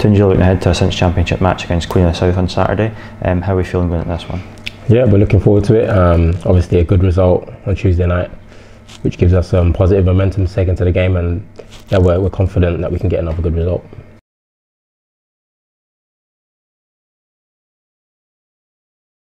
Tunji, looking ahead to a Cinch Championship match against Queen of the South on Saturday. How are we feeling going at this one? Yeah, we're looking forward to it. Obviously a good result on Tuesday night, which gives us some positive momentum to take into the game, and yeah, we're confident that we can get another good result.